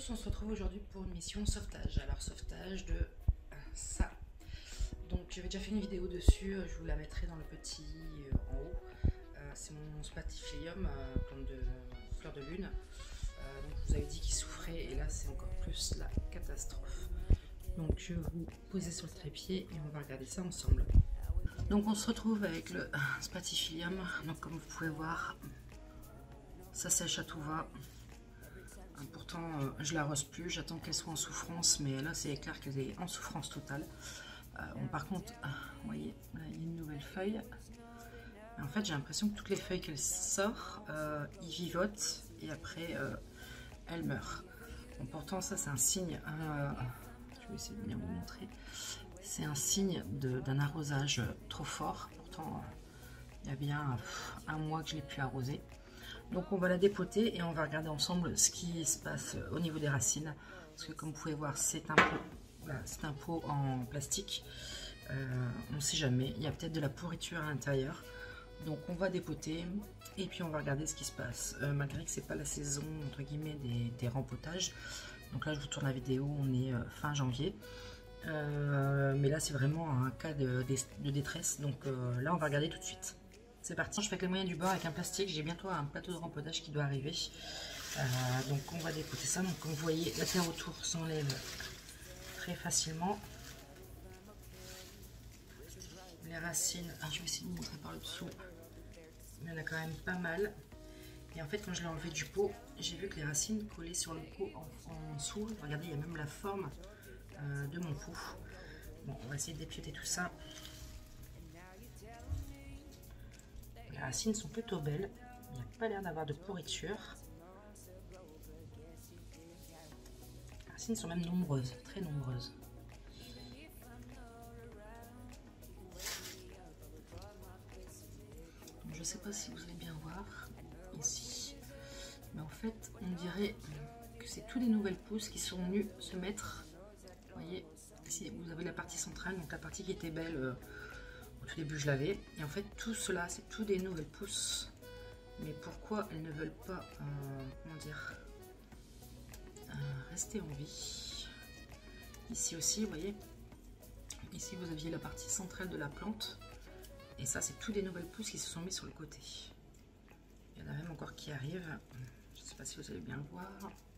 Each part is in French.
tous, on se retrouve aujourd'hui pour une mission sauvetage. Alors sauvetage de ça. Donc j'avais déjà fait une vidéo dessus, je vous la mettrai dans le petit en haut. C'est mon Spathiphyllum, plante de fleur de lune. Donc je vous avais dit qu'il souffrait et là c'est encore plus la catastrophe. Donc je vais vous poser sur le trépied et on va regarder ça ensemble. Donc on se retrouve avec le Spathiphyllum. Donc comme vous pouvez voir, ça sèche à tout va. Pourtant je l'arrose plus, j'attends qu'elle soit en souffrance, mais là c'est clair qu'elle est en souffrance totale. Bon, par contre, vous voyez, là il y a une nouvelle feuille. Et en fait j'ai l'impression que toutes les feuilles qu'elle sort, ils vivotent et après elle meurt. Bon, pourtant ça c'est un signe, je vais essayer de bien vous montrer, c'est un signe d'un arrosage trop fort. Pourtant il y a bien un mois que je l'ai pu arroser. Donc on va la dépoter et on va regarder ensemble ce qui se passe au niveau des racines. Parce que comme vous pouvez voir, c'est un pot, voilà, c'est un pot en plastique. On ne sait jamais, il y a peut-être de la pourriture à l'intérieur. Donc on va dépoter et puis on va regarder ce qui se passe. Malgré que c'est pas la saison entre guillemets des rempotages. Donc là je vous tourne la vidéo, on est fin janvier. Mais là c'est vraiment un cas de détresse. Donc là on va regarder tout de suite. C'est parti, je fais avec les moyens du bord avec un plastique, j'ai bientôt un plateau de rempotage qui doit arriver. Donc on va dépoter ça, donc comme vous voyez la terre autour s'enlève très facilement. Les racines, je vais essayer de vous montrer par le dessous, mais il y en a quand même pas mal. Et en fait quand je l'ai enlevé du pot, j'ai vu que les racines collaient sur le pot en dessous. Regardez, il y a même la forme de mon pot. Bon, on va essayer de dépioter tout ça. Les racines sont plutôt belles, il n'y a pas l'air d'avoir de pourriture. Les racines sont même nombreuses, très nombreuses. Donc, je ne sais pas si vous allez bien voir ici, mais en fait on dirait que c'est toutes les nouvelles pousses qui sont venues se mettre. Vous voyez, ici vous avez la partie centrale, donc la partie qui était belle. Au tout début je l'avais, et en fait tout cela c'est tout des nouvelles pousses. Mais pourquoi elles ne veulent pas comment dire, rester en vie? Ici aussi vous voyez, ici vous aviez la partie centrale de la plante, et ça c'est tout des nouvelles pousses qui se sont mises sur le côté. Il y en a même encore qui arrivent, je ne sais pas si vous allez bien le voir.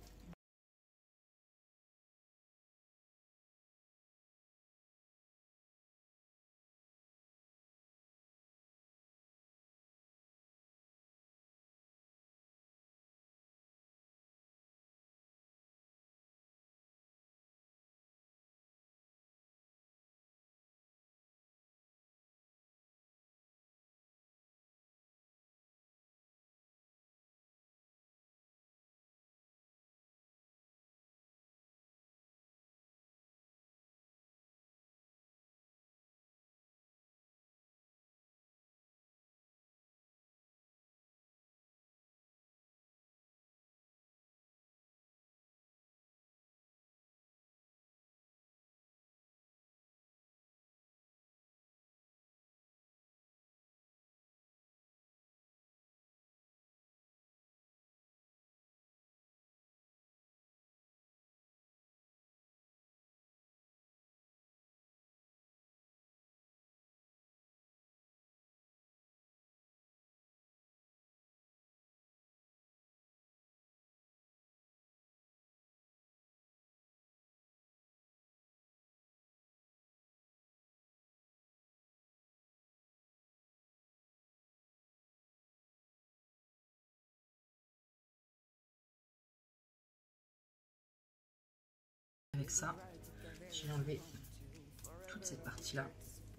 Avec ça, j'ai enlevé toute cette partie là.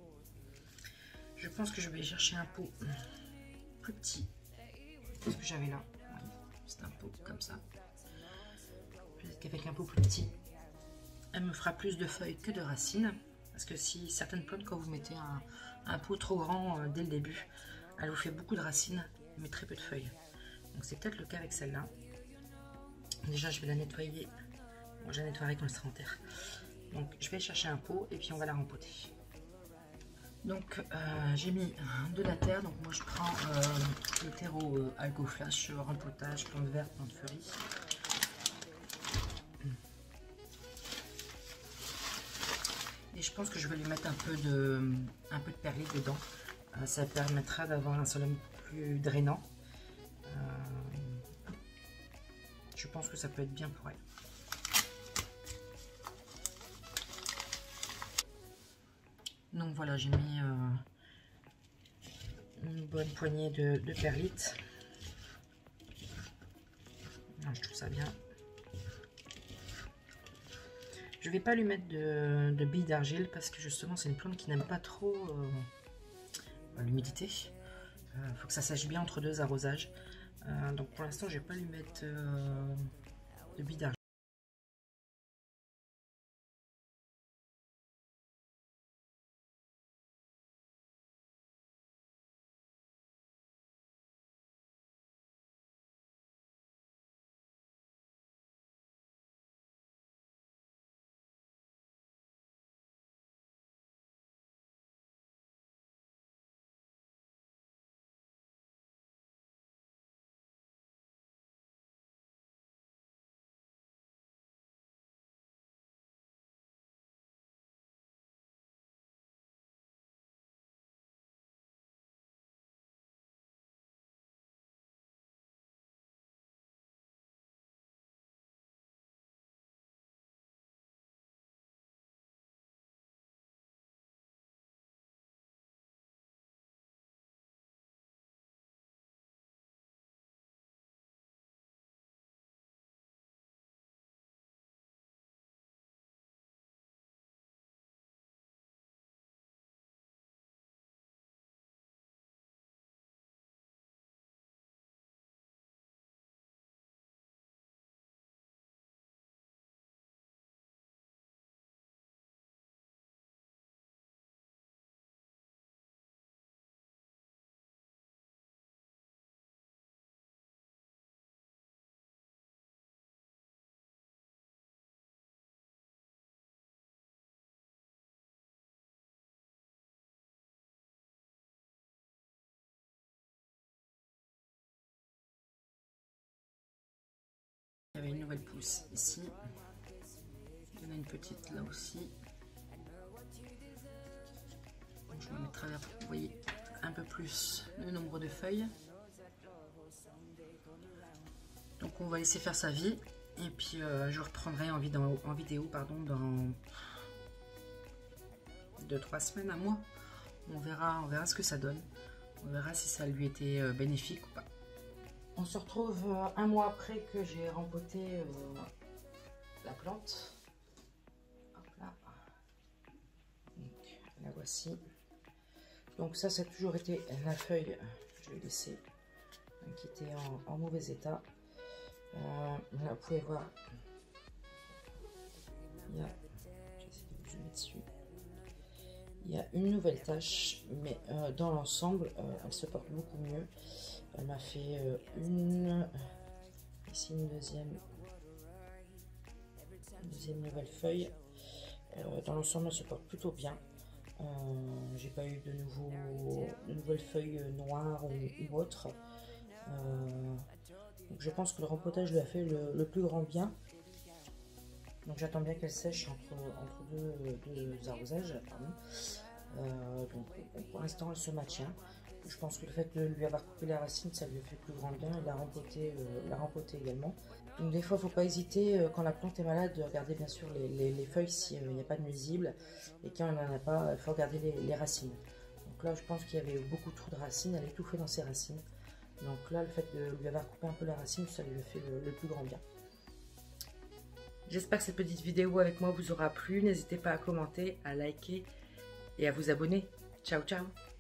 Je pense que je vais chercher un pot plus petit que ce que j'avais là. C'est un pot comme ça. Peut-être qu'avec un pot plus petit, elle me fera plus de feuilles que de racines. Parce que si certaines plantes, quand vous mettez un pot trop grand dès le début, elle vous fait beaucoup de racines mais très peu de feuilles. Donc c'est peut-être le cas avec celle-là. Déjà je vais la nettoyer. Bon, je la nettoierai quand elle sera en terre. Donc je vais chercher un pot et puis on va la rempoter. Donc j'ai mis de la terre. Donc moi je prends le terreau Algo Flash, rempotage, plante verte, plante fleurie. Et je pense que je vais lui mettre un peu de perlite dedans. Ça permettra d'avoir un soleil plus drainant. Je pense que ça peut être bien pour elle. Donc voilà, j'ai mis une bonne poignée de perlite. Je trouve ça bien. Je vais pas lui mettre de billes d'argile parce que justement c'est une plante qui n'aime pas trop l'humidité. Il faut que ça sèche bien entre deux arrosages. Donc pour l'instant je vais pas lui mettre de billes d'argile. Il y avait une nouvelle pousse ici. Il y en a une petite là aussi. Donc je vais mettre vous voyez, un peu plus le nombre de feuilles. Donc on va laisser faire sa vie. Et puis je reprendrai en vidéo pardon, dans 2-3 semaines, un mois. On verra ce que ça donne. On verra si ça lui était bénéfique ou pas. On se retrouve un mois après que j'ai rempoté la plante. Hop là. Donc, la voici. Donc ça a toujours été la feuille, je l'ai laissée, qui était en mauvais état. Là, vous pouvez voir, il y a une nouvelle tache, mais dans l'ensemble, elle se porte beaucoup mieux. Elle m'a fait ici une deuxième nouvelle feuille. Dans l'ensemble, elle se porte plutôt bien. J'ai pas eu de nouvelles feuilles noires ou autres. Donc je pense que le rempotage lui a fait le plus grand bien. Donc j'attends bien qu'elle sèche entre deux arrosages. Donc pour l'instant elle se maintient. Je pense que le fait de lui avoir coupé la racine, ça lui a fait plus grand bien. Il l'a rempoté également. Donc des fois, il ne faut pas hésiter, quand la plante est malade, de regarder bien sûr les feuilles s'il n'y a pas de nuisibles. Et quand il n'y en a pas, il faut regarder les racines. Donc là, je pense qu'il y avait beaucoup trop de racines, elle étouffait dans ses racines. Donc là, le fait de lui avoir coupé un peu la racine, ça lui a fait le plus grand bien. J'espère que cette petite vidéo avec moi vous aura plu. N'hésitez pas à commenter, à liker et à vous abonner. Ciao, ciao!